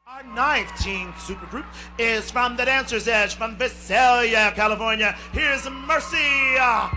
Our ninth teen supergroup is from the Dancer's Edge from Visalia, California. Here's Mercy.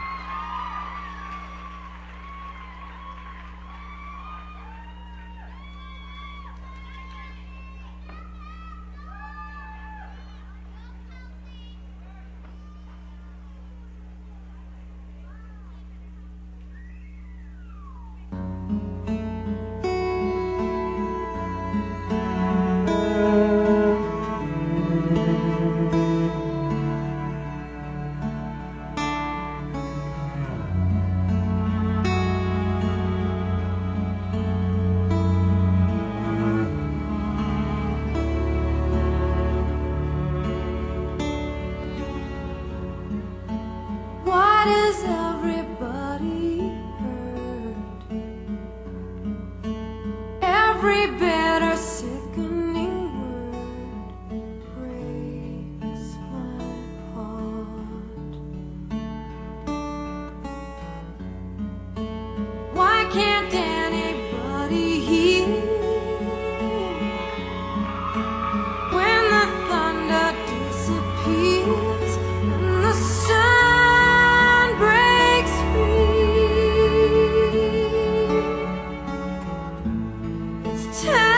Why does everybody hurt? Every bitter, sickening word breaks my heart. Why can't anybody hear when the thunder disappears and the sun breaks free? It's time.